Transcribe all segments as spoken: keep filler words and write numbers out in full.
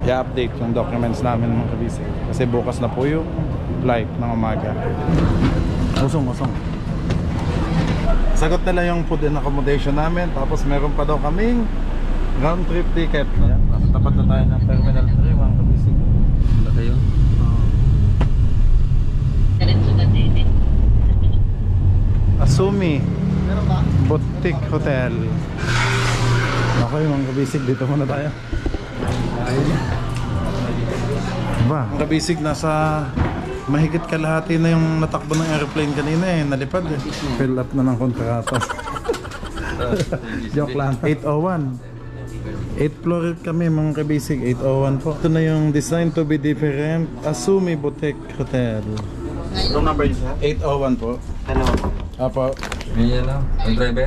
I-update yung documents namin mga kabisig. Kasi bukas na po yung flight ng umaga. Usong, usong. Sagot nila yung food and accommodation namin. Tapos meron pa daw kaming round trip ticket. Yan, tapat na tayo ng Terminal three mga kabisig. Ba kayo? Asumi Boutique Hotel. Okay mga kabisig, dito muna tayo. Ba, mga kabisig, nasa mahigit kalahati na yung natakbo ng airplane kanina eh, nalipad eh. Fill up na ng kontrata. Joke lang. eight oh one. eighth floor kami mga kabisig, eight oh one po. Ito na yung design to be different Asumi Boutique Hotel. Room number is eight oh one po. Hello. Apo. May yan lang, ang driver.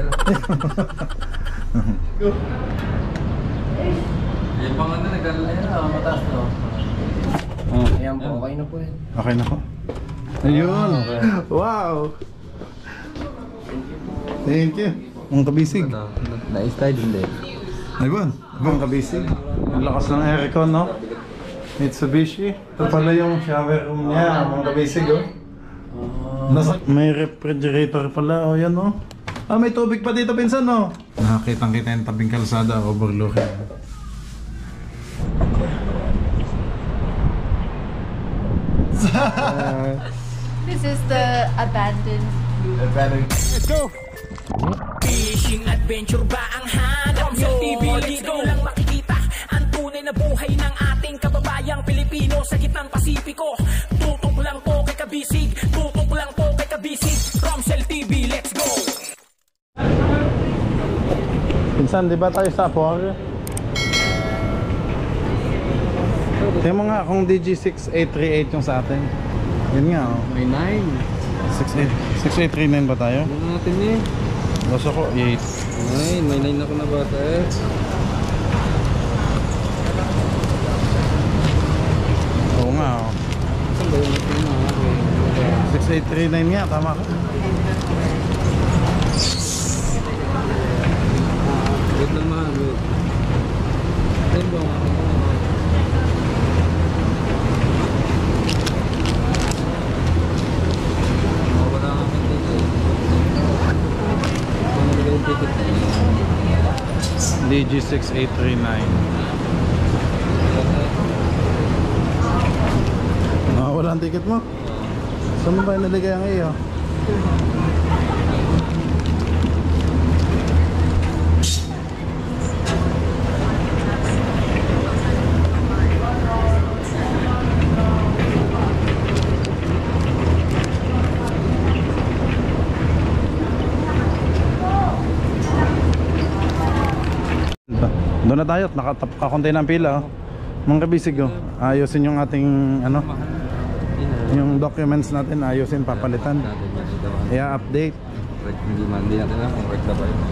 Yung pang ano, naglalaya na, mataas na. Oh. Ayan po, okay na po yan. Okay na po. Ayun. Wow. Thank you. Mga kabisig. Nais tayo din din. Ayun. Mga kabisig. Ang lakas ng aircon, no? Mitsubishi. Ito pala yung shower room niya. Mga kabisig, oh. Nasa, may refrigerator pala, oh yan, oh. Ah, may tubig pa dito, pinsan, no? Nakakitang kita yung tabing kalsada, overlooking. This is the abandoned. Abandoned. Let's go! Fishing adventure ba ang hanap nyo? T V dito lang makikita ang tunay na buhay ng ating kababayang Pilipino sa gitnang Pasipiko. Tutok lang po kay Kabisig, tutok lang po kay Kabisig. Romsel T V, let's go! Pinsan, di ba tayo sa Apor? Tingnan mo nga kung D G six eight three eight yung sa atin. Yun nga, oh. May nine. six eight three nine ba tayo? Ano natin eh? Loso ko, eight. Ay, may nine ako na bata eh. Oo nga, oh. Saan ba yung natin na? six eight three nine nga, tama ka. Wait lang mahal, wait. Ayun ba nga? Wala nga kang ticket. Ano nilagay yung ticket? D G six eight three nine. Ah, wala ang ticket mo? Saan mo ba yung naligay ang iyo? Doon na tayo at nakakakunti ng pila, oh. Mga kabisig, oh. Ayusin yung ating ano, yung documents natin, ayusin, papalitan. I-update. Hindi man, hindi natin alam kung correct na ba yun.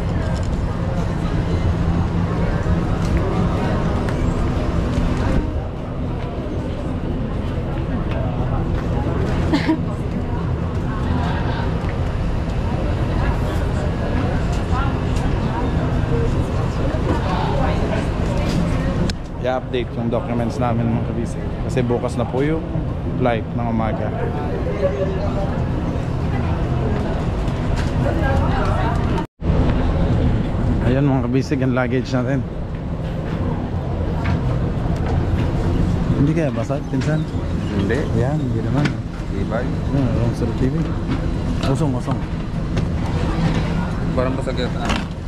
I-update yung documents namin mga kabisig. Kasi bukas na po yung flight ng umaga. Ayan mga kabisig, ang luggage natin. Hindi kaya basag, pinsan? Hindi. Yan, hindi naman. Ibay. Yan, Romsel T V. Usong, usong. Parang basag yata.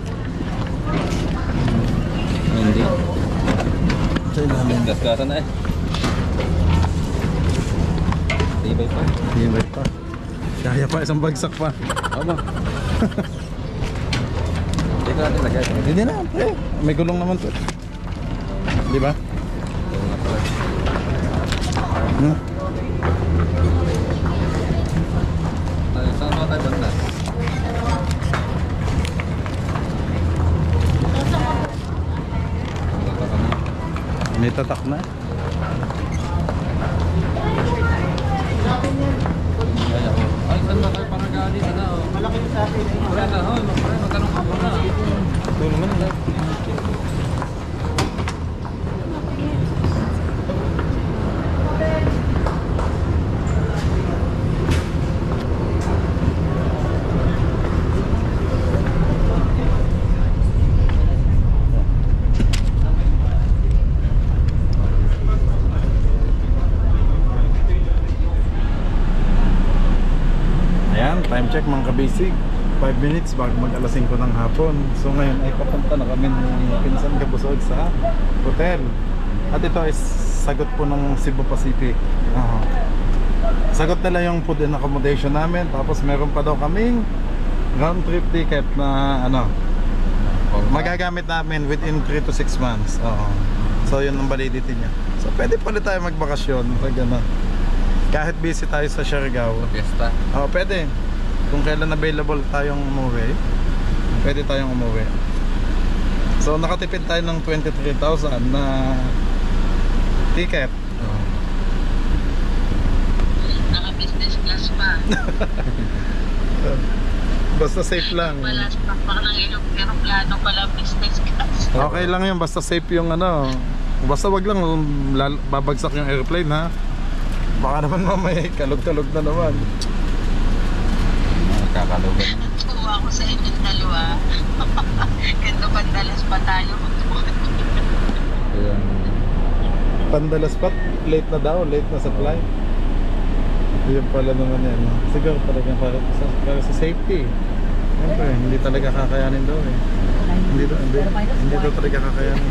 Hindi. Gas-gasan na eh. Ibay pa. Ibay pa. Kaya pa, isang bagsak pa. Aba. Hindi ko natin lagay. Hindi na, pre. May gulong naman to. Di ba? Ito nga pala. Hmm? Saan mo tayo banda? May tatak na. Ay, saan ba kayo pangagali na na? Malaki sa akin. Wala na, hoy. Magkanong ka pa na. Ito naman. check mga kabisig. five minutes bago mag alas singko ng hapon. So ngayon ay papunta na kami ng Pinsan Kabusog sa hotel. At ito ay sagot po ng Cebu Pacific. uh, Sagot nila yung food and accommodation namin. Tapos meron pa daw kaming round trip ticket na ano magagamit namin within three to six months. uh, So yun ang validity niya. So pwede pala tayo magbakasyon pag ano, kahit busy tayo sa Siargao. Fiesta. Oh, pwede. Kung kailan available tayong umuwi, pwede tayong umuwi. So nakatipid tayo ng twenty-three thousand na ticket. Oh. Naka-business class pa. Basta safe lang. Wala sa pakpak ng aeroplano pala business class. Okay lang yun, basta safe yung ano. Basta wag lang lal- babagsak yung airplane ha. Baka naman mamaya kalog-kalog na naman. Kakalugan. Tuwa ako sa inyong dalawa. Ganda pandalas pa tayo. Ayan. Pandalas pat, late na daw, late na sa flight. Yun pala naman yan. No? Siguro talaga para sa, para sa safety. Siyempre, hindi talaga kakayanin daw eh. Hindi, hindi, hindi daw talaga kakayanin.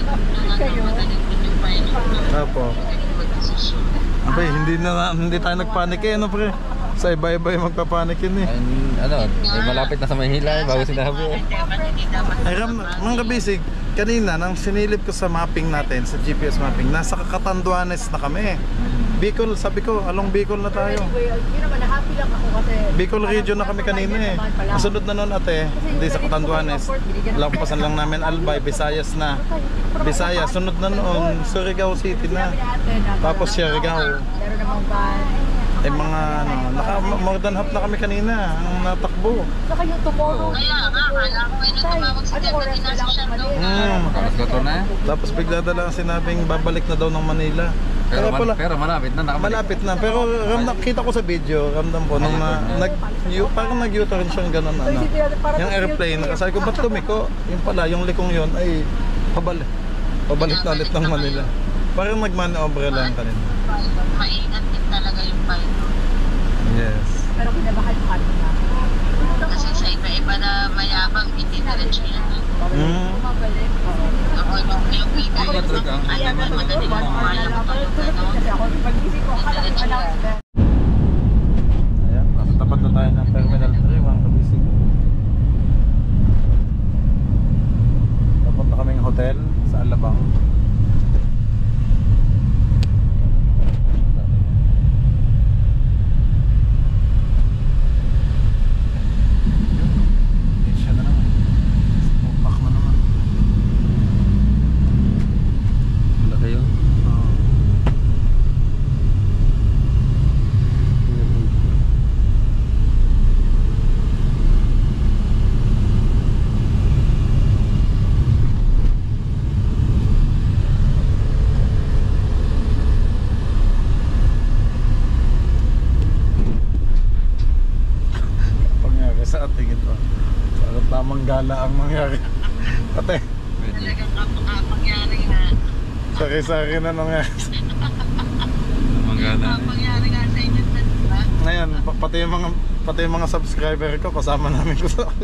Apo. Abay, hindi na hindi tayo nagpanik eh, ano pre? Sa iba-iba yung magpapanik yun eh. Ay, ano, ay malapit na sa Manila eh, bago sinabi eh. Ay Ram, mga kabisig, kanina nang sinilip ko sa mapping natin, sa G P S mapping, nasa Catanduanes na kami. Bicol, sabi ko, along Bicol na tayo. Yun naman, happy lang ako kasi Bicol region na kami kanina eh. Masunod na nun ate, hindi sa Catanduanes. Lampasan lang namin Albay, Visayas na. Visayas, sunod na noon, Surigao City na. Tapos Siargao. meron namang van. Eh mga ano, naka more than half na kami kanina ang natakbo. Saka yung tomorrow. Kaya nga, kala ko ngayon na tumawag si Ano Dad oras na na lang nasa ako Siargao. Mm. Makalas na. Tapos bigla na lang sinabing babalik na daw ng Manila. Pero, Kaya man, pala, pero malapit na, nakabalik. malapit na. Pero ram, nakita ko sa video, ramdam ko nung na, nag, yu, parang nag-U-turn siyang ganun ano. Yung airplane, nakasabi ko, ba't tumiko? Yung pala, yung likong yun ay pabalik. Pabalik na ulit ng Manila. Parang nag-manobra lang kanina. Maingat din talaga yung pilot. Yes. Pero kinabahan ko kanina. Kasi sa iba-iba na mayabang, hindi diretso yan. Mm. Bumabalik. Ako yung yung leader Ano ba talaga? yung ayaw naman madaling One hour na pumayag lang. tulog Tulog ano. kasi ako. Pag-isip ko, akala ko announcement. Ayan, nasa tapat na tayo ng Terminal three, mga kabisig. Papunta kaming hotel sa Alabang. Siya na naman. Smopak na naman. Wala kayo? Oo. Pangyari sa ating ito. Parang tamang gala ang mangyari. Ate, Pwede. Talagang kapangyari nga. sari-sari na nangyari. Magana. Kapangyari nga sa inyo, diba? Ngayon, pa- pati yung mga pati yung mga subscriber ko kasama namin ko sa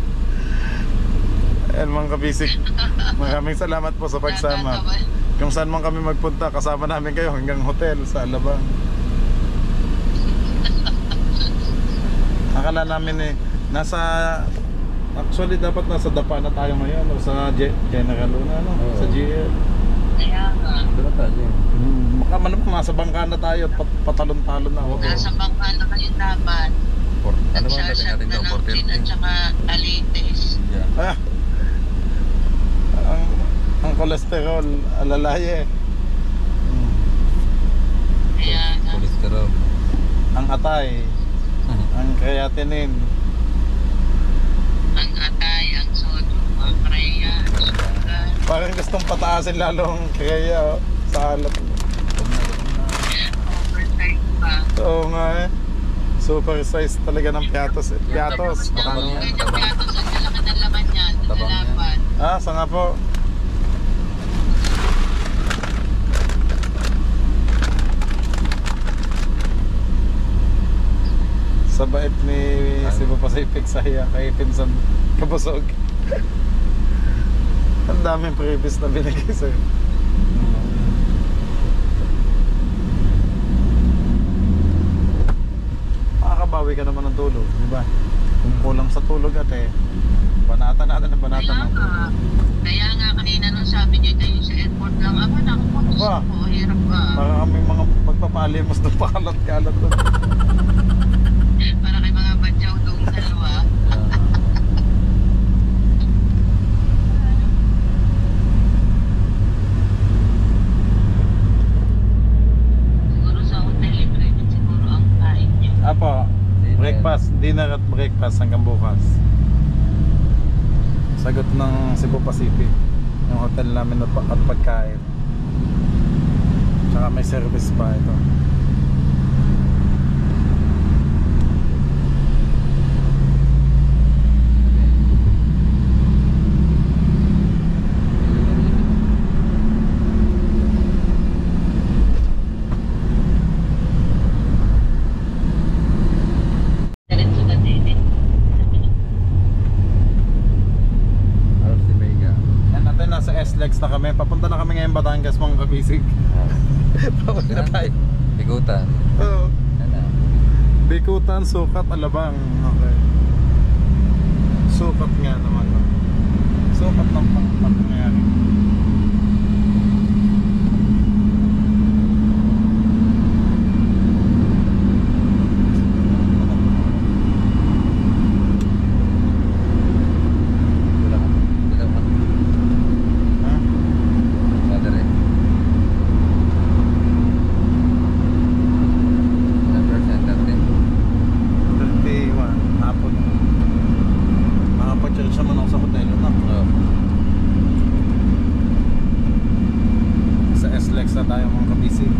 Ayan mga kabisik. Maraming salamat po sa pagsama. Kung saan man kami magpunta, kasama namin kayo hanggang hotel sa Alabang. Akala namin eh, nasa, actually dapat nasa Dapa na tayo ngayon o sa Ge- General Luna, no? Oo. Sa G L. Kaya nga. Dala tayo eh. Hmm, baka man nasa bangka na tayo at pat- patalon-talon na. Oo. Nasa bangka na kayo dapat. Por, ano ba natin Nagsashot natin na ito? ng four tin at thirty. saka alites. Yeah. Ah, ang, ang kolesterol, alalaye. Hmm. Kaya nga. Cholesterol. Ang atay, ang creatinine. Ang atay, ang sodium, ang kreya, ang sugar. Parang gustong pataasin lalo ang kaya oh, sa alat. Overtime pa. Oo nga eh. Super size talaga ng piatos eh. Piatos, baka Tabang naman. yan. Ganyan piatos ang lalaki ng laman niyan. Tabang yan. Nalalapan. Ah, sa nga po. Sa bait ni Cebu Pacific sa hiya kay Pinsan Kabusog. Ang daming previous na binigay sa'yo. Makakabawi ka naman ng tulog, di ba? Kung kulang sa tulog ate, banata natin ang banata Kaya natin. nga, kaya nga kanina nung sabi niyo tayo sa airport lang, aba nakapuntos Aba. ako, hirap ka. Para kami mga pagpapalimos na pakalat-kalat doon. Para kay mga badyaw doon dalawa. Siguro sa hotel libre din siguro ang kain niyo. Apo, breakfast, dinner at breakfast hanggang bukas. Sagot ng Cebu Pacific, yung hotel namin at, at pagkain. Tsaka may service pa ito. Diretso na din. Aros si Mega. Yan natin, nasa S-Lex na kami. Papunta na kami ngayon Batangas, mga kabisig. Pauwi na tayo. Bigutan. Oo. Ano? Bikutan, Sukat, Alabang. Okay. Sukat nga naman. No? Sukat ng pangyayari. Wala ka. Wala ka. Ha? Madre. Number center din. thirty-one. Hapon. Nakapag-charge naman ako sa hotel. No? Oo. Sa S-Lex na tayo mga kabisig.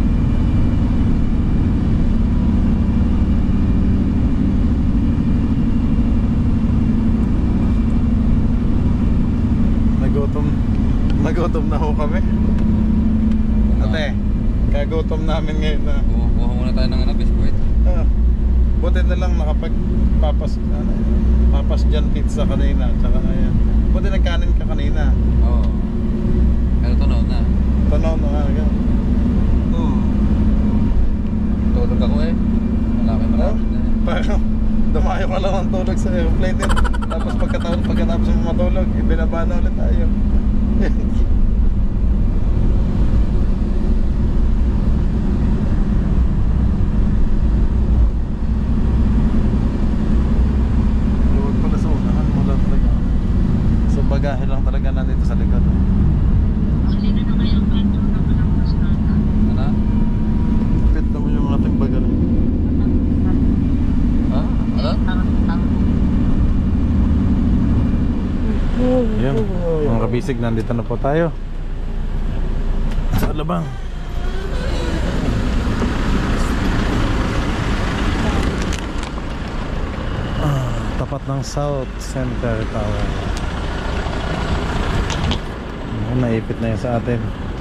Nagutom. Nagutom na ho kami. Ate, kagutom namin ngayon na. Kuha muna tayo ng ano, biskuit. Ah, buti na lang nakapagpapas ano, papas dyan pizza kanina. Tsaka ngayon. Buti nagkanin ka kanina. Oo. Pero tunaw na. Tanaw na nga. Ganun. Oo. Tulog ako eh. Malaki malapit na yan. Parang dumayo ka lang ng tulog sa airplane din. Tapos pagkatapos pagkatapos mo matulog, ibinaba na ulit tayo. Luwag pala sa unahan, wala talaga. So bagahe lang talaga nandito sa likod. Ang lino na kayang kanto na walang mas nata. Ano? Fit naman yung ating bagal. Ha? Ano? Yan, mga kabisig, nandito na po tayo sa Alabang. Ah, tapat ng South Center Tower. Ah, naipit na yun sa atin.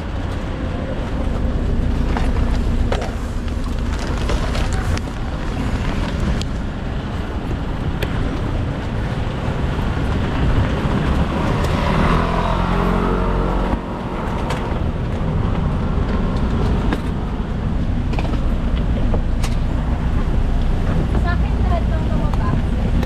Sa akin lahat ng lumabas.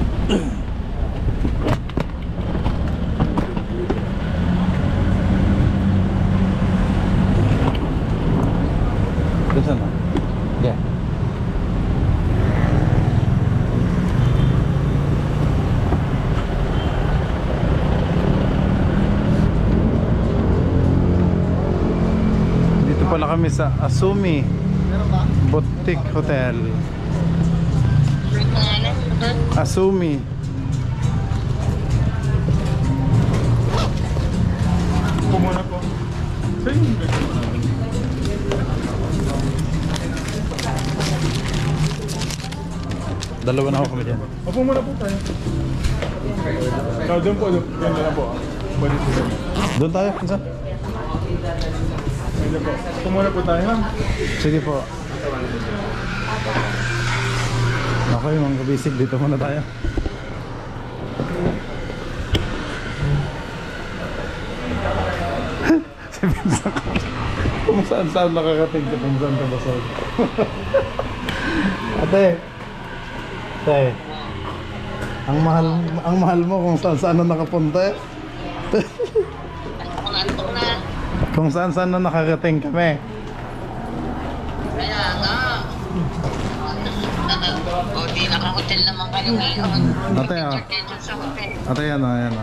Doon na? Yeah. Dito pala kami sa Asumi Boutique Hotel. Asumi. Pumuna po. Dalawa na ako kami dyan. Opo muna po tayo. No, doon po, doon. Yan na lang po. Pwede po. Doon tayo, pinsan. Yan na po. Opo muna po tayo, ha? Sige po. Okay mga kabisig, dito muna tayo. Si Vincent, kung saan saan nakakating ka, kung saan ka basag. Ate, ate, ang mahal, ang mahal mo kung saan saan na nakapunta. Antok na, antok na. Kung saan saan na nakarating kami. Kaya nga. O, di naka-hotel naman kayo ngayon. Ate, ah. Picture sa hotel. Ate, yan o, yan o.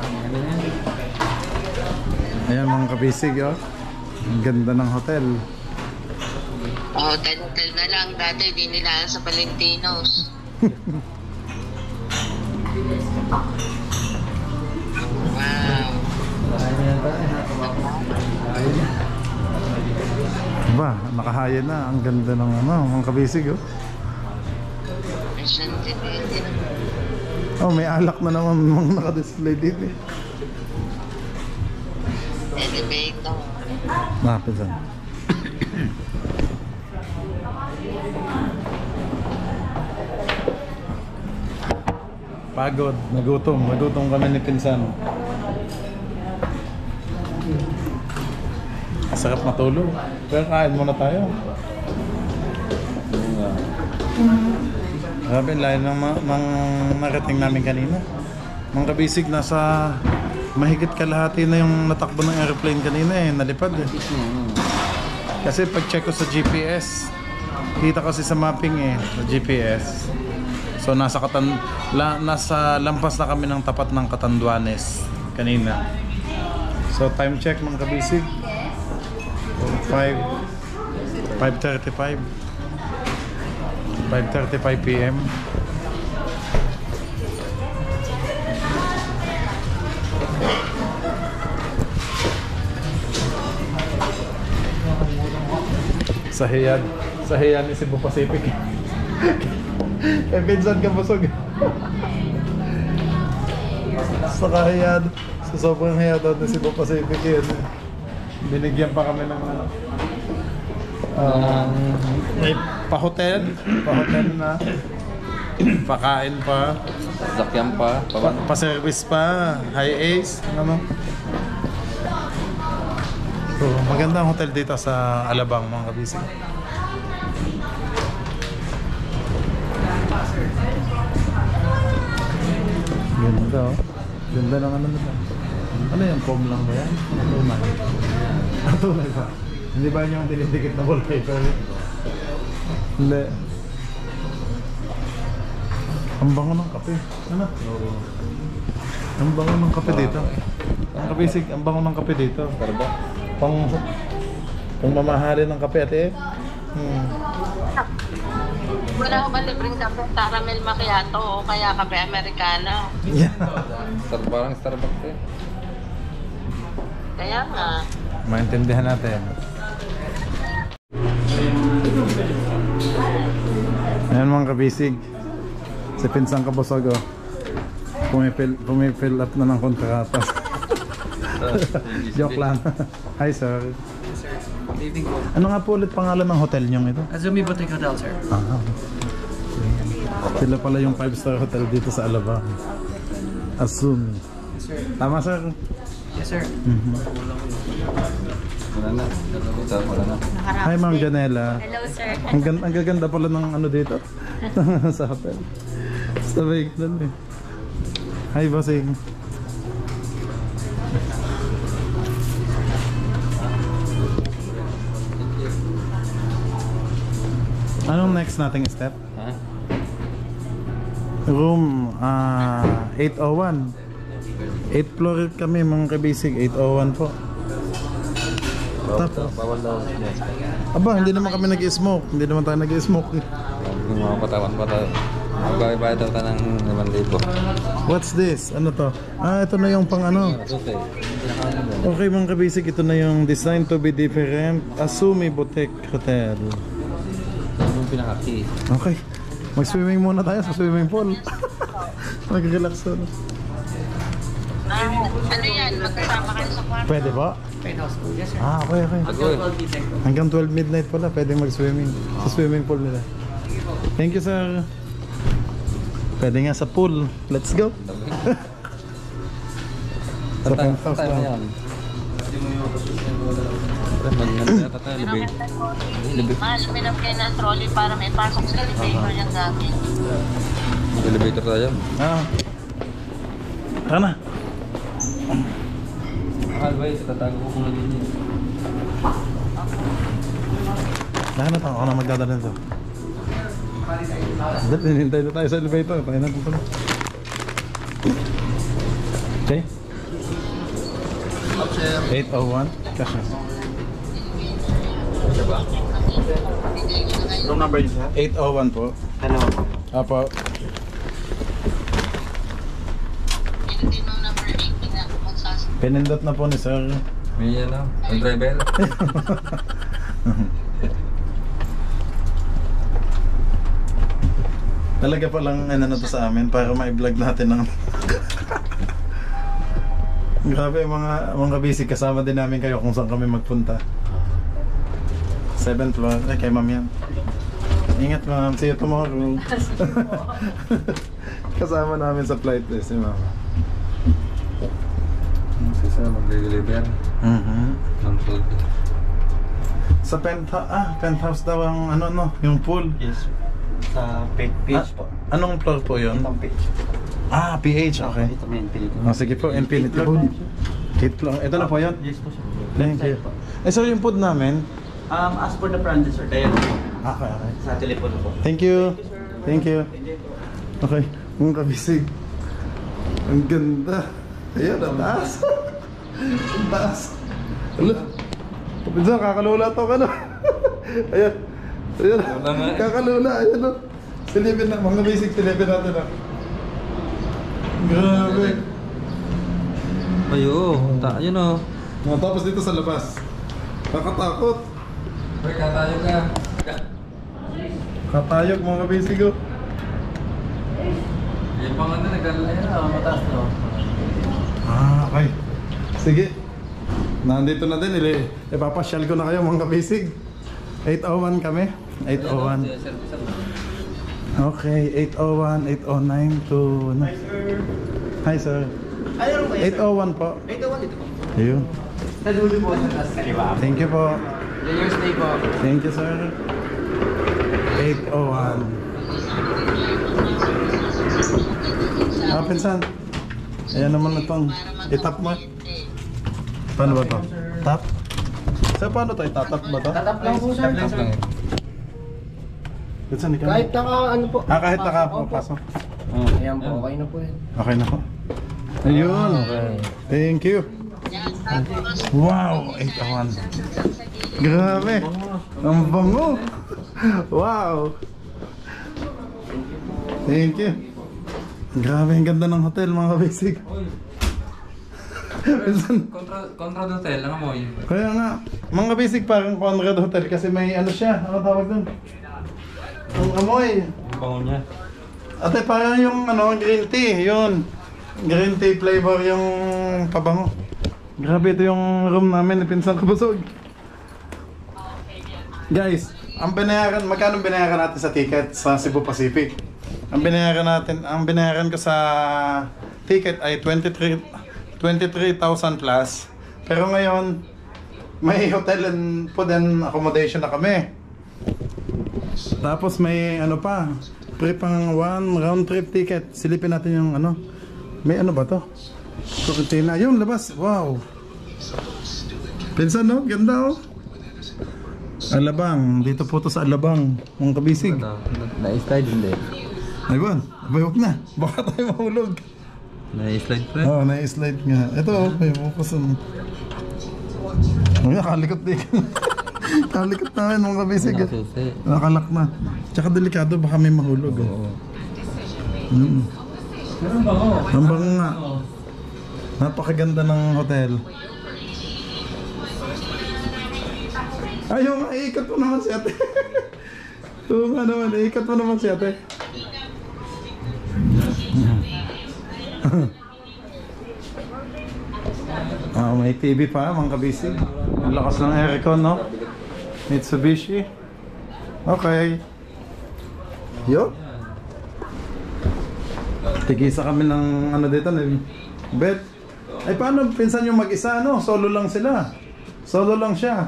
Ayan mga kabisig, oh. Ang ganda ng hotel. O, hotel-hotel na lang. Dati, di nila sa Valentinos. Wow. Diba, nakahaya na. Ang ganda ng ano, mga kabisig, oh. May sentimental. Oh, may alak na naman mga naka-display dito, eh. Elevator. Ah, pinsan. Pagod, nagutom, nagutom kami ni pinsan. Sarap matulog. Pero kain muna tayo. Grabe, layo ng, ma ng narating namin kanina. Mga kabisig, nasa mahigit kalahati na yung natakbo ng airplane kanina eh, nalipad eh. Kasi pag-check ko sa G P S, kita kasi sa mapping eh, sa G P S. So nasa katan la, nasa lampas na kami ng tapat ng Catanduanes kanina. So time check mga kabisig. five thirty-five five thirty-five p m Sa Hiyad, sa Hiyad ni Cebu Pacific. Eh, pinsan ka busog. Sa Kahiyad, sa sobrang Hiyad ni Cebu Pacific yun. Binigyan pa kami ng ano. Um, may pa-hotel, pa-hotel na. Pakain pa. Sakyan pa. Pa- Pa-service pa. High Ace. Ano? So, magandang hotel dito sa Alabang, mga kabisig. Ganda, oh. Ganda ng ano nila. Ano yan? Foam lang ba yan? Tunay. Ah, tunay ba? Hindi ba yung dinidikit na wallpaper? Hindi. Ang bango ng kape. Ano? Ang bango ng kape dito. Ang kabisig, ang bango ng kape dito. Starbucks. Pang pang mamahalin ng kape ate. Hmm. Wala ko ba libreng kape? Caramel macchiato o kaya kape Americano? Yeah. Star, parang Starbucks eh. Kaya nga. Maintindihan natin. Ayan mga kabisig. Si Pinsang Kabusog, oh. Pumipil, pumipil up na ng kontratas. Joke lang. Hi sir. Sir, good evening po. Ano nga po ulit pangalan ng hotel nyo ito? Azumi Boutique Hotel, sir. Ah, sila pala yung five star hotel dito sa Alabang. Azumi. Yes, sir. Tama sir? Yes, sir. Mhm. Wala na. Ito, wala na. Hi Ma'am Janela. Hello, sir. Ang, gan- ang gaganda pala ng ano dito sa hotel. Sabay ka lang eh. Hi bossing. Anong next nating step? Ha? Room ah eight oh one. eighth floor kami mga kabisig, eight oh one po. Tapos, Bawal daw. aba, hindi naman kami nag-smoke. Hindi naman tayo nag-smoke. Yung mga patawan pa tayo. Magbayad daw tayo ng limang libo. What's this? Ano to? Ah, ito na yung pang ano. Okay. Okay mga kabisig, ito na yung design to be different. Azumi Boutique Hotel. Yung pinaka-key. Okay. Mag-swimming muna tayo sa swimming pool. Mag-relax na. Ah, ano yan? Magkasama kayo sa kwarto? Pwede ba? Penthouse po. Yes, sir. Ah, okay, okay. Agoy. Hanggang twelve midnight pala, pwede mag-swimming sa swimming pool nila. Thank you, sir. Pwede nga sa pool. Let's go. Sa penthouse tayo lang. yan. Mag-nagata tayo, libay. Libay. Mahal, minap kayo ng trolley para may pasok sa elevator yung gamit. Elevator tayo. Ah. Tara na. Mahal ba yun? Tatago ko kung nandun yun. Lahat na ako na magdadala nito. Dahil hinintay na tayo sa elevator. Tayo na dito. Okay. eight oh one. Kasha. Room number is that? eight oh one po. Hello. Apo. Pinutin mo number eight na magsasama. Pinindot na po ni sir. May yan lang. Ang driver. Talaga palang ano na to sa amin para ma-vlog natin ng grabe mga mga busy, kasama din namin kayo kung saan kami magpunta. seventh floor. Ay, kay ma'am yan. Ingat ma'am, see you tomorrow. Kasama namin sa flight eh, si ma'am. Si sir, mag-deliver. Mhm. Ng food. Sa penthouse, ah, penthouse daw ang ano no, yung pool. Yes. Sa page, page po. Ah, anong floor po yun? Itong page. Ah, P H, okay. Ito may infinity. Oh, sige po, Infinity Pool. eight floor. Ito na po yun. Yes po sir. Thank you. Eh, sir, yung food namin. Um, as for the branches sir, kaya Okay, okay. sa telepono po. Thank you. Thank you. Okay, mga kabisig. Ang ganda. Ayan, ang taas. Ang taas. Alo. Kapinsan, kakalula to ka na. Ayan. Ayan. Kakalula. Ayan o. Silipin na. Mga basic, silipin natin na. Grabe. Ay, oo. Ta- yun o. Mga tapos dito sa labas. Nakatakot. Uy, katayo ka. Katayog mga basic o. Yung pang ano, naglalaya na. Mataas na. Ah, okay. Sige. Nandito na din. Ili, ipapasyal ko na kayo mga kabisig. eight oh one kami. eight oh one. Okay, eight oh one, eight oh nine to... Hi, sir. Hi, sir. Ayun po eight oh one po. eight oh one dito po. Ayun. Nadulo po sa taas kaliwa. Thank you po. Then your stay po. Thank you, sir. eight oh one. Ah, pinsan. Ayan naman itong itap mo. Paano ba to? Tap? Sir, paano to? Itatap ba to? Tatap lang po sir. Pinsan, ikaw. Kahit naka ano po. Ah, kahit nakapasok. Ayan po, okay na po yan. Okay na po. Ayun. Thank you. Wow, eight oh one. Grabe. Ang bango. Wow. Thank you. Grabe, ang ganda ng hotel mga kabisig. Contra, contra hotel, lang mo yun. Kaya nga, mga basic parang Conrad Hotel kasi may ano siya, ano tawag dun? Ang amoy. Ang bango niya. Ate, parang yung ano, green tea, yun. Green tea flavor yung pabango. Grabe, ito yung room namin, pinsang kabusog. Guys, ang binayaran, magkano binayaran natin sa ticket sa Cebu Pacific? Ang binayaran natin, ang binayaran ko sa ticket ay twenty-three thousand plus. Pero ngayon, may hotel and food and accommodation na kami. Tapos may ano pa, free pang one round trip ticket. Silipin natin yung ano. May ano ba to? Kukuntina. Yung labas. Wow. Pinsan no? Ganda oh. Alabang. Dito po to sa Alabang. Mga kabisig. Na-slide hindi. Ayun. Abay, huwag na. Baka tayo mahulog. Na-slide friend. Oo, oh, na-slide nga. Ito oh. May bukas ang... Ay, kalikot din. Kalikot namin mga kabisig. Nakasusi. Nakalak na. Tsaka delikado. Baka may mahulog. Oo. Mm. Pero ang bango. Ang bango nga. Napakaganda ng hotel. Ayaw nga, iikat mo naman si ate. Oo nga naman, iikat mo naman si ate. Ah, may T V pa mga kabisig. Ang lakas ng aircon, no? Mitsubishi. Okay. Yo. Tigisa kami ng ano dito ni Bet. Ay paano pinsan yung mag-isa no? Solo lang sila. Solo lang siya.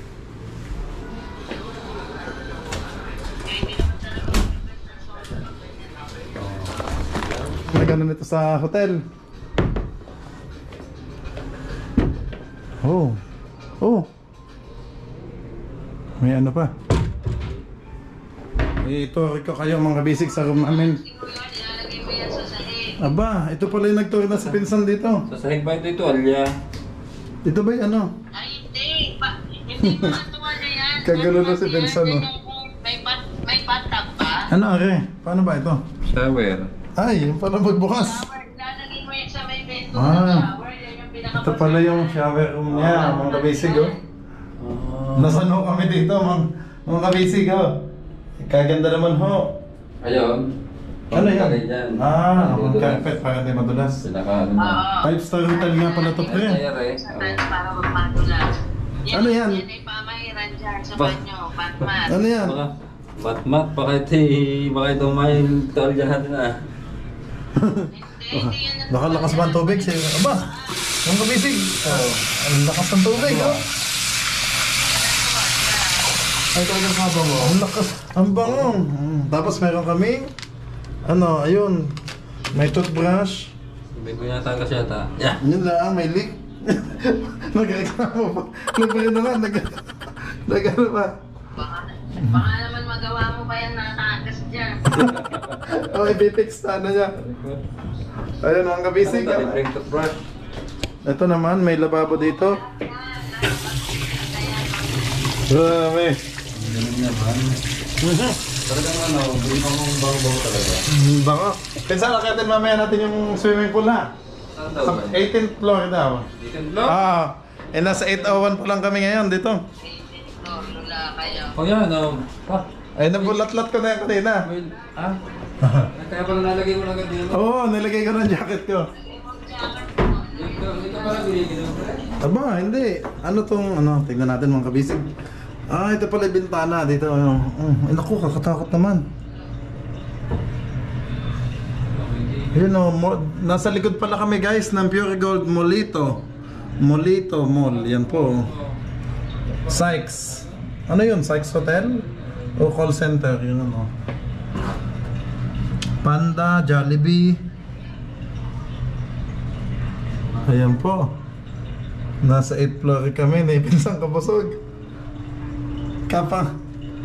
May ganun ito sa hotel. Oh. Oh. May ano pa. Ito ko kayo mga basic sa room namin. Aba, ito pala yung nagturo na sa pinsan dito. Sa sahig ba ito ito, Alya? Ito ba yung ano? Ay, hindi. Pa, hindi mo natuwala yan. Kagalo na si Benson, no? May, bat, may bathtub ba? Ano are? Paano ba ito? Shower. Ay, yung pala magbukas. Shower. Lalagay mo yan sa may bento Ah. ng shower. Yan yung pinaka- Ito pala yung shower room niya, mga kabisig oh. Nasaan ho kami dito, mga, mga kabisig oh. Kaganda naman ho. Ayun. Ano yan? Yan. Ah, ang carpet para hindi madulas. Pinaka ano na. Oo. Five star hotel nga pala to pre. Ayan eh. Sa tayo para magpadulas. Ano yan? Yan ay pamahiran dyan sa Ba- banyo. Batman. Ano yan? Baka, batmat, baka ito baka ito may tolyan natin ah. Hindi, hindi yan ang- Baka lakas ba ang tubig? Sige, aba, mga kabisig. Oh, ang lakas ng tubig oh. Ay, talagang kabango. Ang lakas, ang bango. Mm, Tapos meron kaming, ano, ayun, may toothbrush. May kunyata kasi yata. Yeah. Yun lang, may leak. Nagreklamo pa. Nagpili naman, nag... Nag-ano pa. Baka, baka naman magawa mo ba yan natakas dyan? Oh, i-fix na ano niya. Ayun, mga kabisig. Ano bring toothbrush? Ito naman, may lababo dito. Grabe. Ganun naman. Talagang ano, bring akong bago-bago talaga. Mm, Baka. Pinsan, natin mamaya natin yung swimming pool na. Saan daw Sa ba? eighteenth floor daw. Chicken block? Ah, eh nasa eight oh one pa lang kami ngayon dito. Oh, lula kayo. Oh yan, um, ah, Ay, nabulat-lat ko na yan kanina. well, ah, kaya pala nalagay mo lang agad dito. Oo, nilagay ko ng jacket ko. Dito, dito pala binigyan mo. Aba, hindi. Ano tong, ano, tingnan natin mga kabisig. Ah, ito pala yung bintana dito. Ano. Oh, ay, naku, kakatakot naman. Yun o, mo, nasa likod pala kami guys ng Pure Gold Molito. Molito Mall, yan po. Sykes. Ano yun? Sykes Hotel? O call center? Yun ano. Panda, Jollibee. Ayan po. Nasa eighth floor kami, naipinsang kabusog. Kapang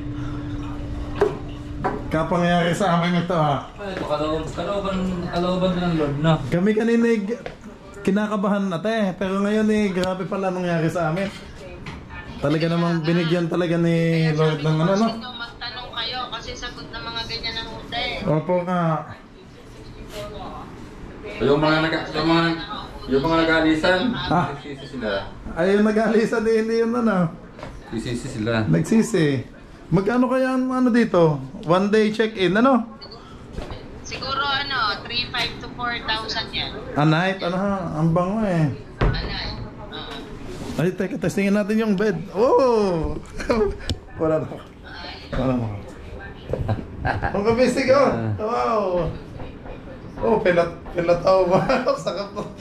Kapangyari sa amin ito ha. Ay, ito, kalooban, kalooban, kalooban ng Lord na. Kami kanina eh, kinakabahan ate, pero ngayon eh, grabe pala nangyari sa amin. Talaga namang binigyan talaga ni Lord ng ano, no? Sino magtanong kayo kasi sagot ng mga ganyan ng hotel. Opo nga. Yung mga nag yung mga yung mga nag-alisan, Ah. nagsisi sila. Ayun, nag-alisa din, hindi yun ano. Nagsisi sila. Nagsisi. Magkano kaya ang ano dito? One day check-in, ano? Siguro ano, three five to four thousand yan. A night, ano ha? Ang bango eh. Ano? Oo. Ay, teka, testingin natin yung bed. Oh! Wala na. Wala na. Ang kabisig oh! Wow! Oh, pilat, pilat oh. Sakap to.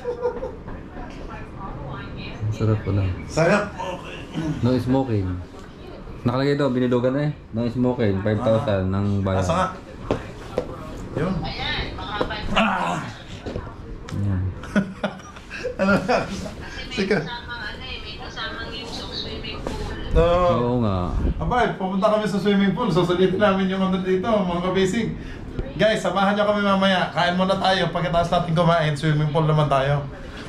Sarap pala. Sarap. Okay. No smoking. Nakalagay daw, binilugan na eh. No smoking, five thousand ng bayan. Asa nga? Yun. Ayan, mga five. Ah! Yan. Ano na? Kasi may Sige. kasamang ano eh, may kasamang use of swimming pool. No. Oo nga. Abay, pupunta kami sa swimming pool. Susulitin namin yung ano dito, mga kabisig. Guys, samahan nyo kami mamaya. Kain muna tayo. Pagkatapos natin kumain, swimming pool naman tayo.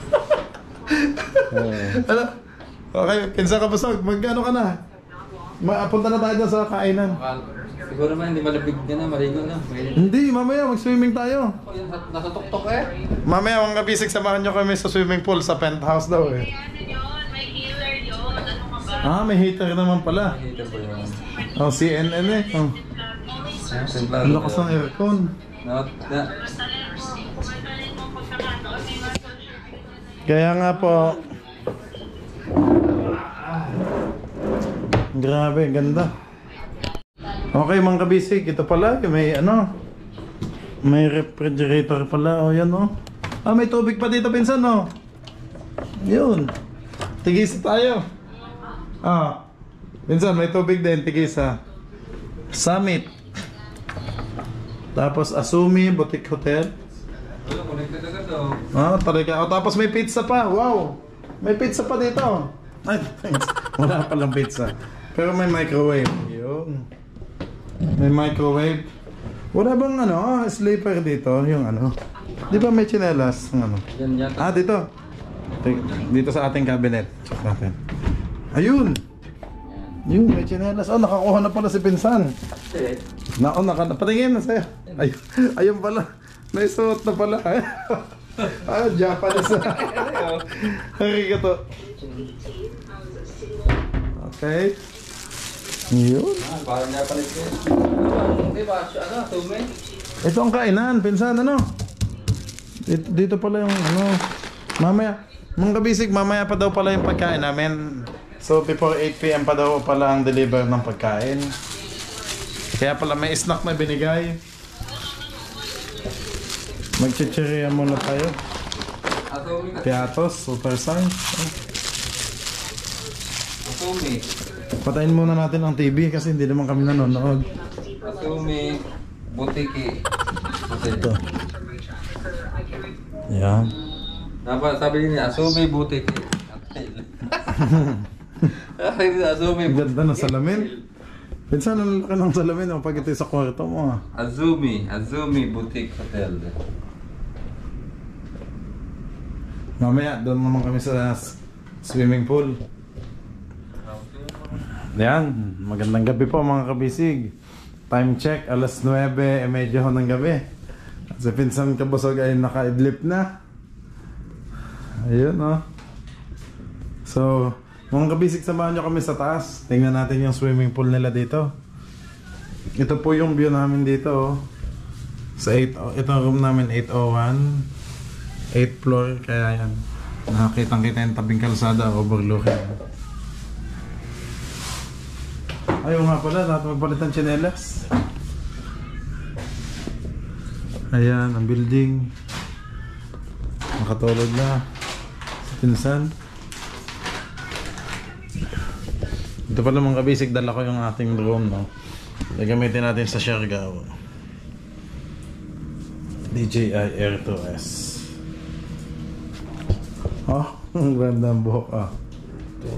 Ano? Okay, pinsa ka busog. Magkano ka na? Mapunta na tayo dyan sa kainan. Siguro man, hindi malabig ka na, maligo na. Pwede. Hindi, mamaya mag-swimming tayo. Oh, yan, nasa tuktok eh. Mamaya mga kabisig, samahan nyo kami sa swimming pool sa penthouse daw eh. May ano yun, may healer yun. Ano ka ba? Ah, may heater naman pala. Nakita po yun. Oh, C N N eh. Oh. Simplado Ang lakas ng aircon. Na, na, Kaya nga po. Grabe, ganda. Okay mga kabisig, ito pala, may ano. May refrigerator pala. O, yan o. Ah, may tubig pa dito, pinsan, o. Yun. Tigisa tayo. Ah. Pinsan, may tubig din. Tigisa. Summit. Tapos, Asumi Boutique Hotel. Wala, connected agad daw. Ah, talaga. O, tapos may pizza pa. Wow. May pizza pa dito. Ay, thanks. Wala palang pizza. Pero may microwave. Yun. May microwave. Wala bang ano, ah, sleeper dito? Yung ano. Di ba may tsinelas? Ang ano? Yan yata. Ah, dito. Dito sa ating cabinet. Check natin. Ayun. Yun, may tsinelas. Oh, nakakuha na pala si Pinsan. Na, oh, naka, patingin na sa'yo. Ayun, ayun pala. May suot na pala. Ah, Japanese. Arigato. Okay. Yun. Ah, parang Japanese ko. Di ba? Ano? Tume? Ito ang kainan, Pinsan, ano? Dito, dito pala yung ano. Mamaya, mga kabisig, mamaya pa daw pala yung pagkain namin. So before eight p m pa daw pala ang deliver ng pagkain. Kaya pala may snack na binigay. Magchichirya muna tayo. Asumi ka. Piatos, super size. Asumi. Patayin muna natin ang T V kasi hindi naman kami nanonood. Asumi. Butiki. Ito. Yan. Dapat sabi niya, Asumi Butiki. Sabi niya, Asumi Ang Butiki. ganda ng salamin. Pinsan, ang laki ng salamin oh, pag ito sa kwarto mo. ah. Azumi. Azumi Boutique Hotel. Mamaya, doon naman kami sa swimming pool. Yan, magandang gabi po mga kabisig. Time check, alas nuwebe, e medyo ng gabi. At si Pinsan Kabusog ay naka-idlip na. Ayun oh. So, mga kabisig, samahan nyo kami sa taas. Tingnan natin yung swimming pool nila dito. Ito po yung view namin dito oh. Sa eight, oh, ito ang room namin, eight oh one. eighth floor, kaya yan. Nakakitang kita yung tabing kalsada, overlooking. Ayaw nga pala, dapat magpalit ng tsinelas. Ayan, ang building. Nakatulog na si Pinsan. Ito pala mga kabisig, dala ko yung ating drone, no? Gagamitin natin sa Siargao. D J I Air two S. Oh, ang ganda ng buhok ah. Ito.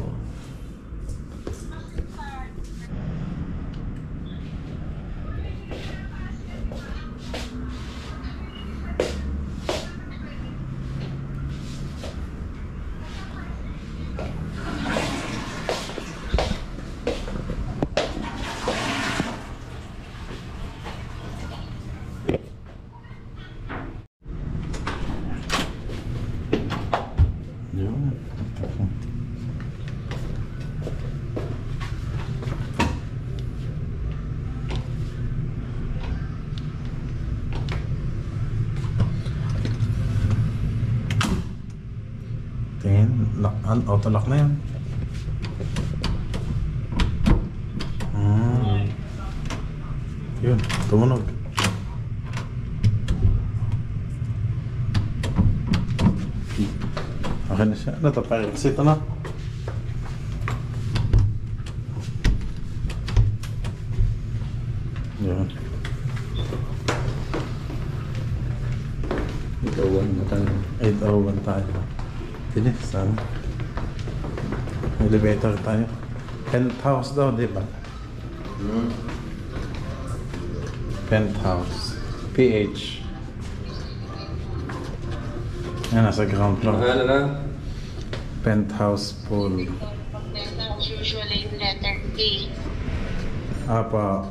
Yun. Tingin, lock, an, auto lock na yan. Hmm. Yun, tumunog. Okay na siya. Ano ito? Pirates ito na. Yun. eight oh one na tayo. eight oh one tayo. Tinis, saan? Elevator tayo. Penthouse daw, di ba? Hmm. Penthouse. P H. Yan, nasa ground floor. Ano lang? Penthouse pool. As usually letter A. Apa.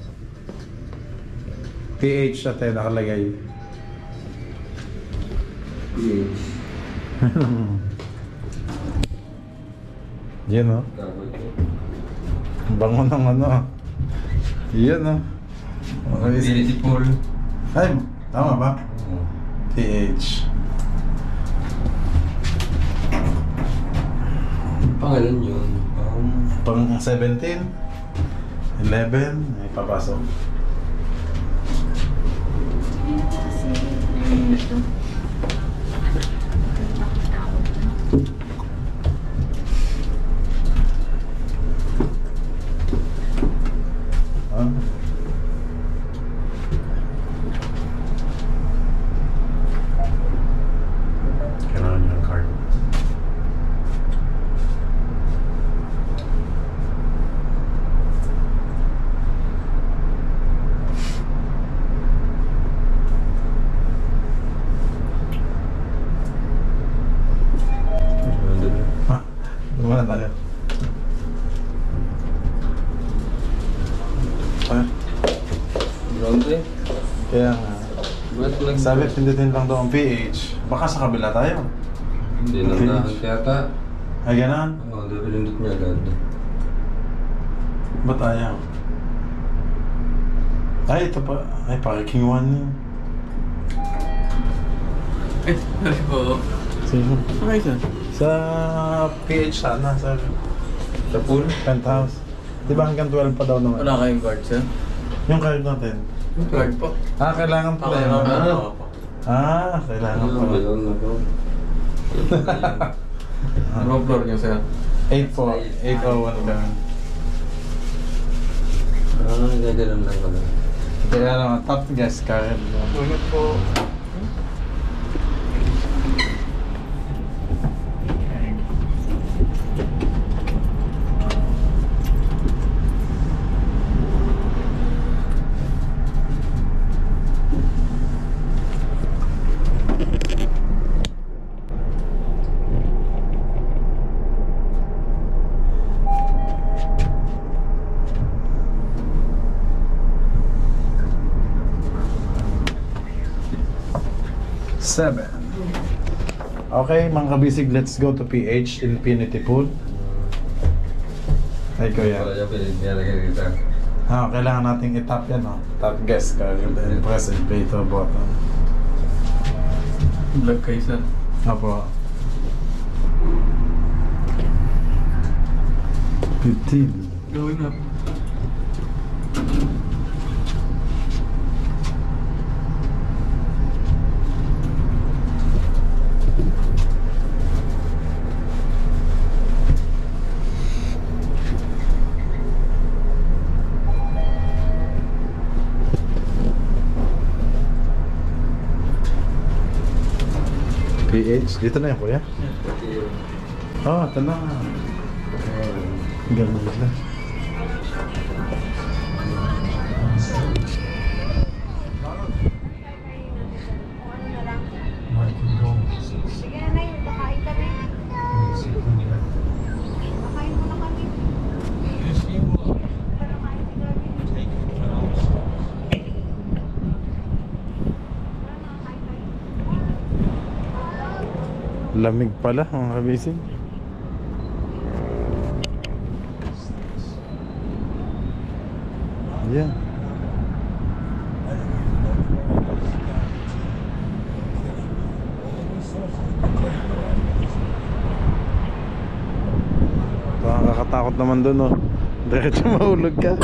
P H na tayo nakalagay. Yes. Yan o. Bango ng ano. Yan o. Infinity pool. Ay, tama ba? P H. Pangalan yun. Um, Pang seventeen, eleven, ay papasok. Ito. Ah. Kailangan yung card. Ha? Lumana tayo. Ah, Ground eh. kaya nga. Ba't lang Sabi, pindutin lang daw ang P H. Baka sa kabila tayo. Hindi lang nahan yata. Ay, ganun. Oo, oh, pinindot niya agad. Ba't ayaw? Ay, ito pa. Ay, parking one yun. Eh, sorry po. Sino? Okay saan? Sa P H sana, sa Sa pool? penthouse. Di ba hanggang twelve pa daw naman? Wala kayong card sir? Yung card natin. Yung card po. Ah, kailangan pa Okay, yun. okay. Ah, ah, kailangan Ano pa. ba yun? Ano floor niyo sir? eight po. eight oh one ka. Ah, gagalan lang pala. Kaya naman, top guest card. Ulit po. Seven. Okay, mga kabisig, let's go to P H, Infinity Pool. Ay, ko yan. Wala niya pinilagay dito. Ah, kailangan nating i-tap yan, oh. Tap guest card, then press and pay to button. Vlog kayo sir. Apo. fifteen. Gawin na. P H, dito na yan, kuya. Oh, ito na. Ganun nila. Sige na na yun, kakain kami. Kakain muna kami. Para kain si Gabi. Lamig pala, mga kabisig. Yan. Nakakatakot naman dun, oh. Diretso mahulog ka.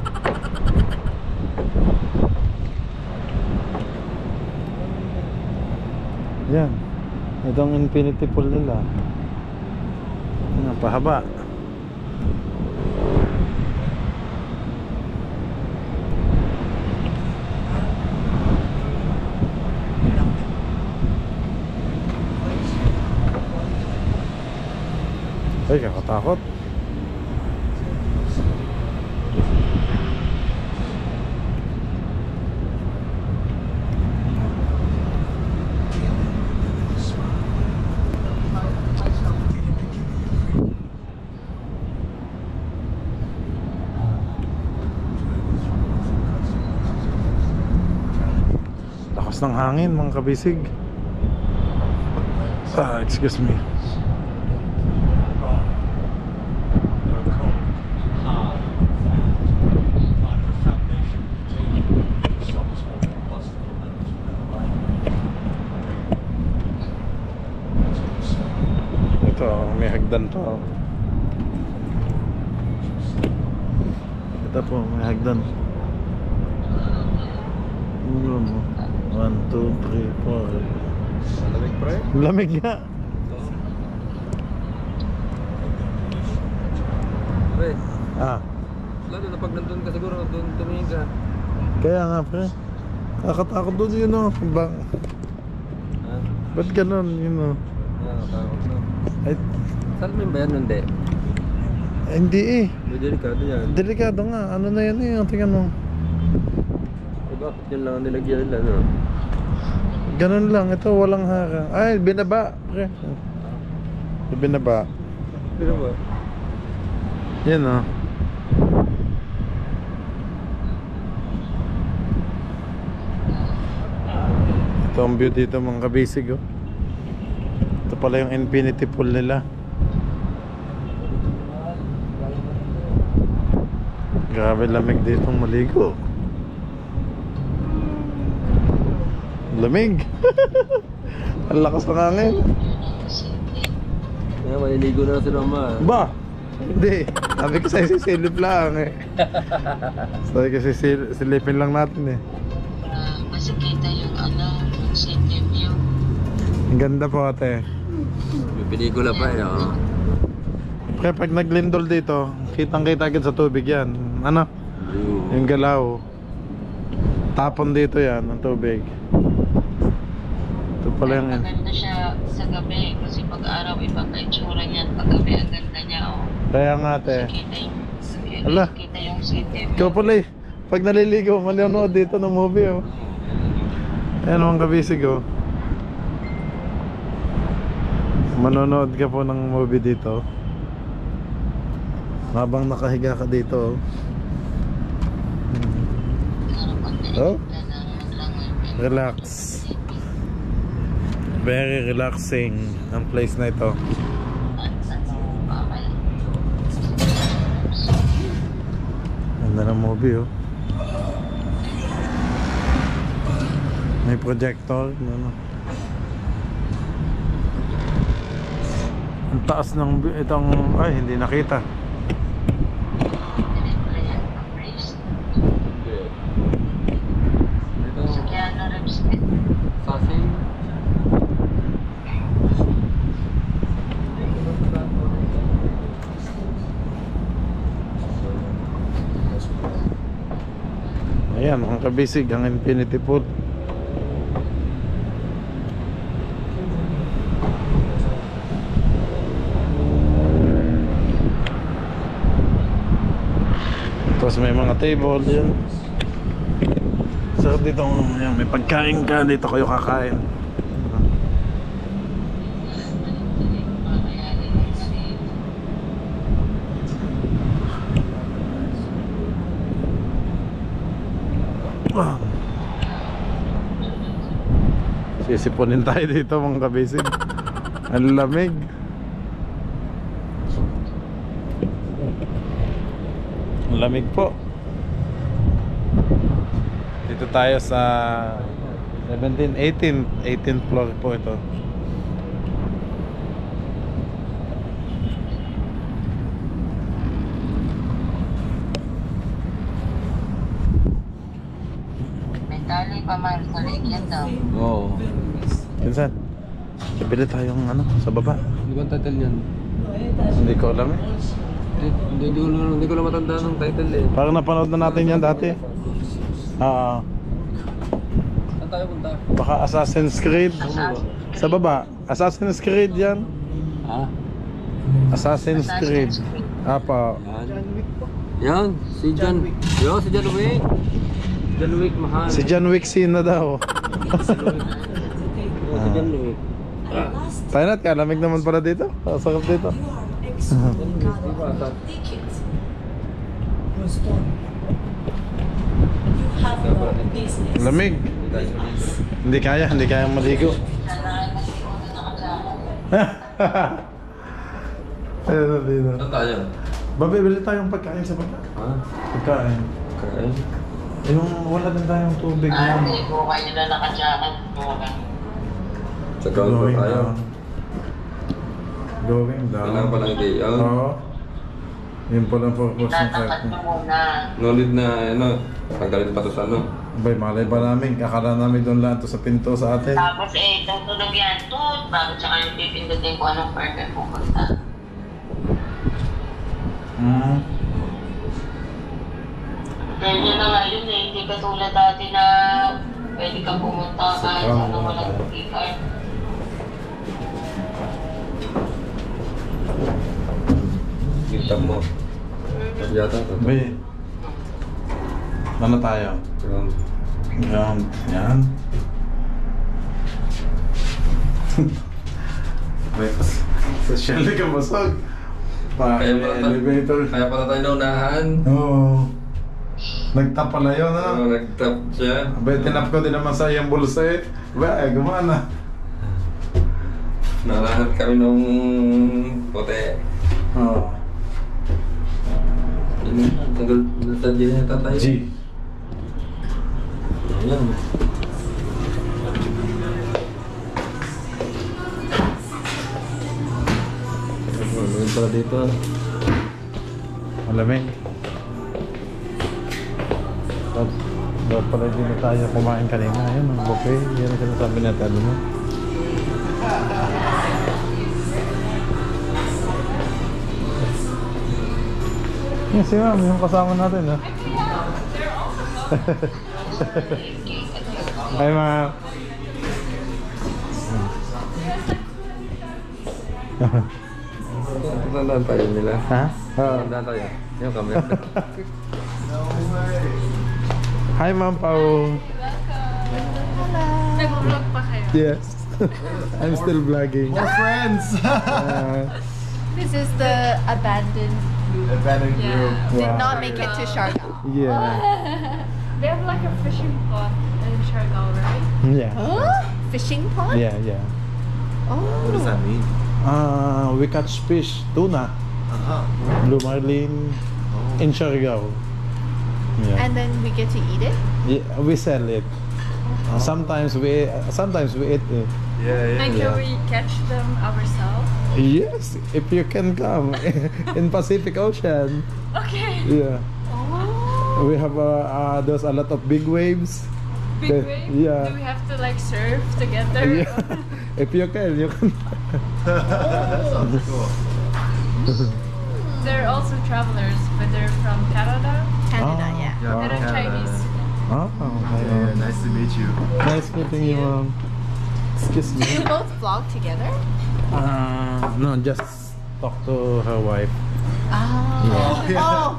Yan. Itong infinity pool nila. Napahaba. Ay, kakatakot. Lakas ng hangin, mga kabisig. Ah, excuse me. Ito, may hagdan to. Ito po, may hagdan. Ano mo? One, two, three, four. Malamig pre. Lamig nga. Pre, Ah, lalo na pag nandun ka siguro, doon tumingin ka. kaya nga pre. Nakatakot doon yun o. Ba Ha? ba't ganun yun o? Ah, takot na. Ay, Salamin ba yan? Hindi. eh, hindi eh. May delikado yan. Delikado nga. Ano na yan eh. Tingnan mo. Eh, bakit yun lang ang nilagyan nila, no? Ganun lang. Ito walang harang. Ay, binaba. Pre. Binaba. Pero ba? Yan o. Ito ang view dito mga kabisig oh. Ito pala yung infinity pool nila. Grabe lamig dito maligo. Lamig. Ang lakas ng hangin. Kaya maliligo na si Roma. Ba? Hindi. Sabi ko sa'yo sisilip lang eh. Sabi ko sisil silipin lang natin eh. Uh, kasi kita yung ano, yung city view. Ang ganda po ate. May pelikula pa eh, oh. Kaya pag naglindol dito, kitang kita agad sa tubig yan. Ano? Blue. Yung galaw. Tapon dito yan, ang tubig. Ito pala yung... Maganda siya sa gabi kasi pag araw iba ka itsura niyan, pag gabi ang ganda niya oh. Kaya nga ate. Kita yung, Ala. kita yung city view. Ikaw pala eh. Pag naliligo, manonood dito ng movie oh. Ayan mga kabisig oh. Manonood ka po ng movie dito. Habang nakahiga ka dito oh. Oh? Relax. Very relaxing ang place na ito. Ganda ng movie oh. May projector ano. Ang taas ng itong ay hindi nakita. Sasing. Ayan, ang kabisig ang infinity pool. Tapos may mga table yan. So dito yan, may pagkain ka, dito kayo kakain. Sisipunin tayo dito mga kabisig. Ang lamig. Ang lamig po. Dito tayo sa seventeen, eighteen, eighteenth floor po ito. May tali pa man sa ligyan daw. Oo. Pinsan, bili tayong ano, sa baba. Hindi ba ang title niyan? Hindi ko alam eh. Hindi, hindi, ko, hindi ko lang matandaan ng title eh. Parang napanood na natin yan dati. Ah, Saan tayo punta? baka Assassin's Creed. Sa baba, Assassin's Creed yan. Ha? Assassin's Creed. Apa. Yan. Yan, si John. Yo, si John Wick. John Wick, mahal. Si John Wick scene na daw. Yo, si John Wick. Tayo na't kalamig naman pala dito. Sakap dito. Lamig. Hindi kaya, hindi kaya maligo. Ayun na dito. Saan tayo? Babe, bili tayong pagkain sa baba. Ha? Pagkain. Kain? Yung wala din tayong tubig Ah, na. hindi ko kayo na nakajakan. Bukan. Sa ground floor tayo. Going down. Kailangan pa lang i-day out. Oo. Yun po lang purpose ng Tatapat card mo mo. muna. No need na, ano, tanggalin pa to sa ano. Abay, malay ba namin? Kakala namin doon lang to sa pinto sa atin. Tapos eh, tutunog yan. Tut! Bago tsaka yung pipindutin ko anong burger pupunta. Hmm. Ganyan na nga yun eh. Hindi katulad dati na pwede kang pumunta kahit Sa ano tama walang tayo. keycard. Kita mo. Yata, ito. Abay, ano tayo? Ground. Ground. Yan. Abay, pas- social ka basag. Pa, Kaya pala tayo- elevator. Kaya pala tayo naunahan. Oo. Nagtap pala yun, ha? Ano, nag-tap siya. Abay, tinap ko din naman sa iyong bulsa eh. Abay, gumana. Nalahat kami nung puti. Oo. Ini, tanggal sa G na tayo. G. Ayan. Ano pala dito? Malamig. Tapos, dapat pala din na tayo kumain kanina. Ayun, ang buffet. Yan ang sinasabi natin. Ano mo? Yan si ma'am, yung kasama natin, ha? Ay, ma'am. Tandaan tayo nila. Ha? Oo. Tandaan tayo. Yung camera. Hi, Ma'am Pao. Nag-vlog pa kayo. Yes. I'm still vlogging. We're friends! Uh, This is the abandoned. Abandoned Yeah. group. Did Wow. not make it to Siargao. yeah. They have like a fishing pond in Siargao, right? Yeah. Huh? Fishing pond? Yeah, yeah. Oh. What does that mean? Uh, we catch fish, tuna, Uh-huh. Blue Marlin, in Siargao. Yeah. And then we get to eat it? Yeah, we sell it. Sometimes we sometimes we eat it. Yeah, And Yeah. can we catch them ourselves? Yes, if you can come in Pacific Ocean. Okay. Yeah. Oh. We have uh, uh, there's a lot of big waves. Big The- wave? yeah. Do we have to like surf together? Yeah. If you can, you can. That sounds cool. They're also travelers, but they're from Canada. Canada, Oh. yeah. Yeah, They're Canada. Chinese. Oh, Yeah, nice to meet you. nice meeting you, ma'am. Excuse Do you me. both vlog together? Uh, no, just talk to her wife. Oh. Yeah. Oh.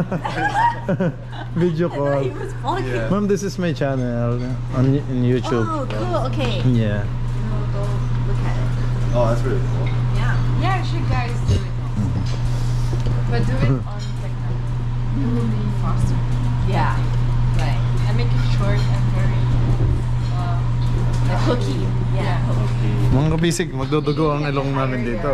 Video I thought call. he was vlogging. Yeah. Ma'am, this is my channel on y- in YouTube. Oh, cool. Okay. Yeah. We'll go look at it. Oh, that's really cool. Yeah. Yeah, you guys do it also. But do it on TikTok. It will be faster. Yeah. Right. And make it short and very uh, like Hooky. Yeah. hooky. Mga kabisig, magdudugo ang ilong namin dito.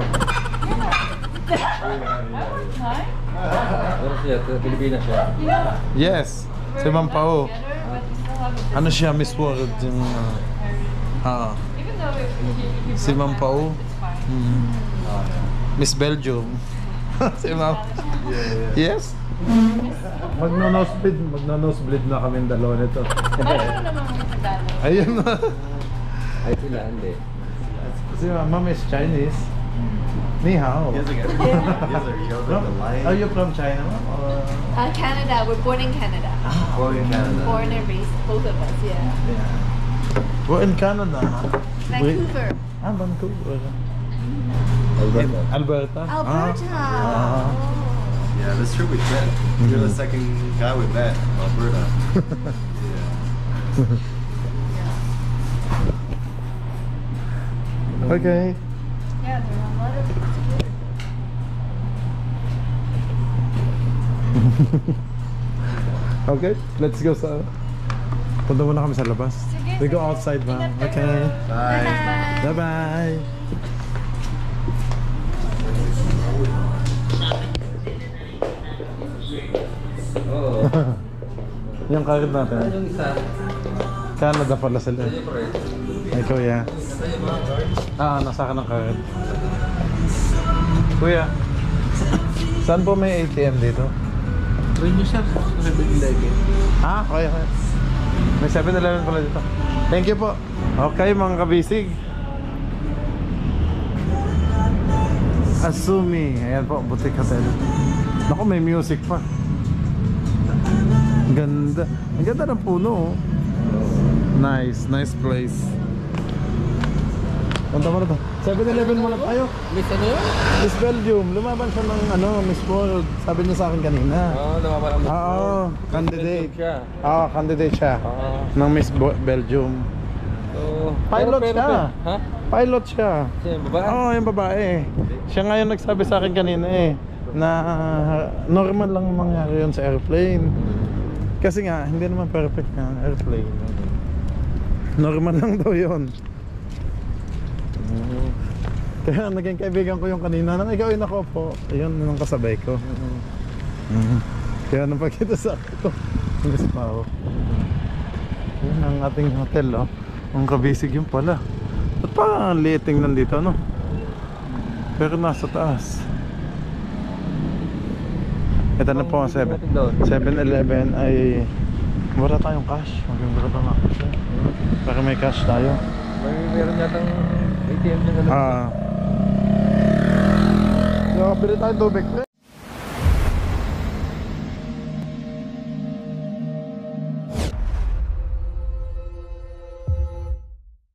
Ano siya? Pilipinas siya. Yes, si Ma'am Pao. together, but we still have a Ano siya, Miss World? Yung, uh, ah, even though if he, he si broke Ma'am my Pao. heart, it's fine. Mm. Miss Belgium. si Ma'am. Yeah, yeah. Yes. Magno-nosebleed, magno-nosebleed na kami dalawa nito. Paano naman yung Tagalog? Ayun na. Ay, sila, hindi. Si Ma'am is Chinese. Ni hao. He has like a, he has a, he has like a lion. Are you from China, ma'am? Or... Uh, Canada. We're born in Canada. Born in Canada. Born and raised, both of us. Yeah. Yeah. We're in Canada, huh? Vancouver. Ah, Vancouver. Alberta. Alberta? Alberta. Ah. Yeah, that's true. We met. You're the second guy we met, Alberta. Yeah. Okay. Yeah, there are a lot of together. Okay, let's go sa... Punta muna kami sa labas. Sige, We go sige. outside, ma'am. Ingat Okay. kayo. Bye. Bye-bye. Oo. Yung card natin. Yung isa. Canada pala sila. Yung pre. Ay, kuya. Ah, nasa akin ang card. Kuya. Saan po may A T M dito? Try nyo sir, sa seven eleven. Ah, okay, okay. May seven eleven pala dito. Thank you po. Okay, mga kabisig. Asumi. Ayan po, boutique hotel. Naku, may music pa. Ganda. Ang ganda ng puno, oh. Nice, nice place. Punta mo na to. seven eleven muna tayo. Miss ano yun? Miss Belgium. Lumaban siya ng ano, Miss World. Sabi niya sa akin kanina. Oo, naman ang Oo, candidate. siya. Oo, candidate siya. Oo. Ng Miss Bo- Belgium. So, Pilot pero- pero- siya. Ha? Pilot siya. Siya yung babae? Oo, yung babae. Siya nga yung nagsabi sa akin kanina eh, na normal lang mangyari yun sa airplane. Kasi nga, hindi naman perfect na airplane. Normal lang daw yun. Kaya naging kaibigan ko yung kanina. Nang ikaw yung nakaupo, yun yung kasabay ko. Mhm. Kaya nung pagkita sa akin ko, miss pa ako. Yun ang ating hotel, oh. Ang kabisig yun pala. Ba't pa ang liiting nandito, no? Pero nasa taas. Ito na po ang seven eleven ay wala tayong cash. Maganda ba nga cash? Para may cash tayo. May meron yatang A T M din na lang. Ah. So, pili tayong tubig.